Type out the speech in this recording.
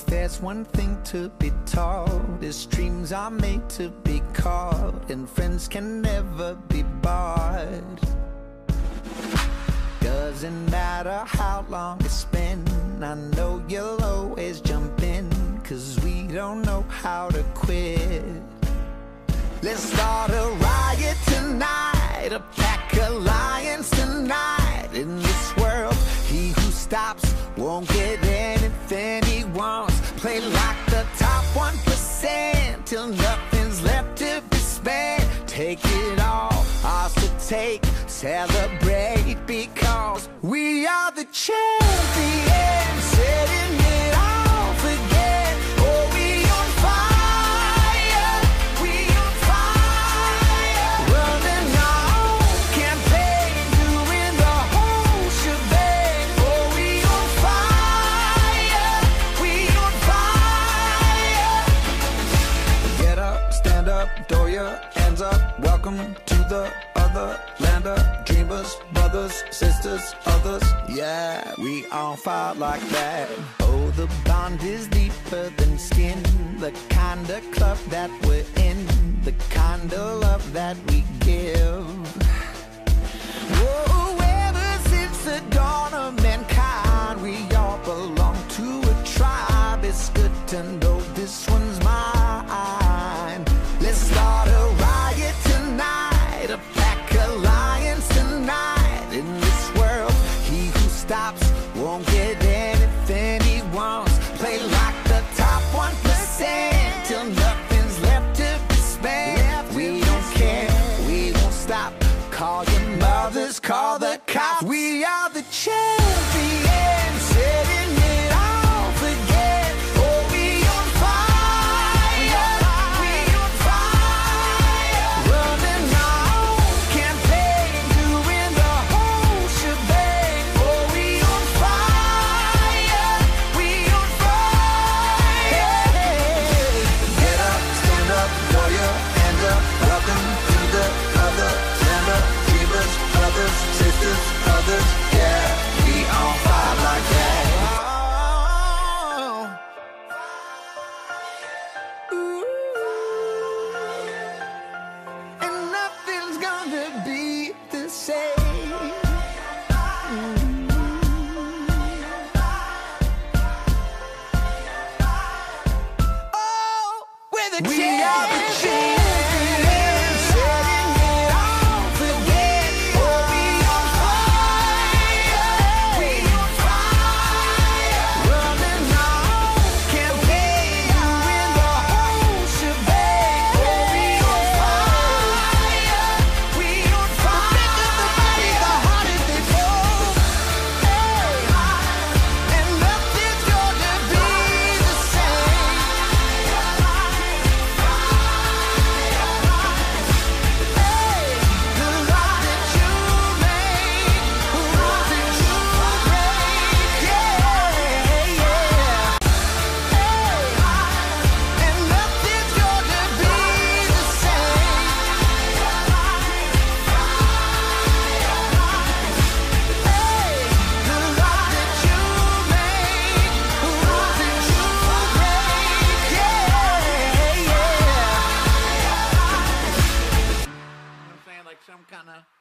there's one thing to be taught, is dreams are made to be caught, and friends can never be bought. Doesn't matter how long it's been, I know you'll always jump in, 'cause we don't know how to quit. Let's start a riot tonight, a pack alliance tonight. In this world, he who stops won't get anything he wants. Play like the top 1% till nothing's left to be spent. Take it all, ours to take, celebrate, because we are the champions, setting it off again. Oh, we on fire, we on fire, running our own campaign, doing the whole shebang. Oh, we on fire, we on fire. Get up, stand up, throw your hands up. Welcome to the other land of dreamers, brothers, sisters, others. Yeah, we on fire like that. Oh, the bond is deeper than skin, the kind of club that we're in, the kind of love that we give. Whoa, ever since the dawn of mankind, we all belong to a tribe. It's good to know this one's mine. Let's start a riot tonight, a pack alliance tonight. In this world, he who stops won't get anything he wants. Play like the top 1% till nothing's left to be spent. We don't care, we won't stop. Call your mothers, call the cops. We are the champions, setting it off again. Oh, we on fire, we on fire, running our own campaign, doing the whole shebang. Oh, we on fire, we on fire. Get up, stand up, throw your hands up. Welcome to the other land of dreamers, brothers, sisters, others. Yeah, we on fire like that. Ooh. And nothing's gonna be the same. Oh, we're the champions, setting it off again. Oh, we on fire, we on fire, running our own campaign, doing the whole shebang. Oh, we on fire, we on fire. The bigger the body, the harder they fall. Hey, and nothing's gonna be the same. Hey, the love that you made, the rules that you break. Yeah, yeah. Hey, and nothing's gonna be the same. Hey, the love that you made, the rules that you break. Yeah, yeah. You know what I'm saying? Like some kind of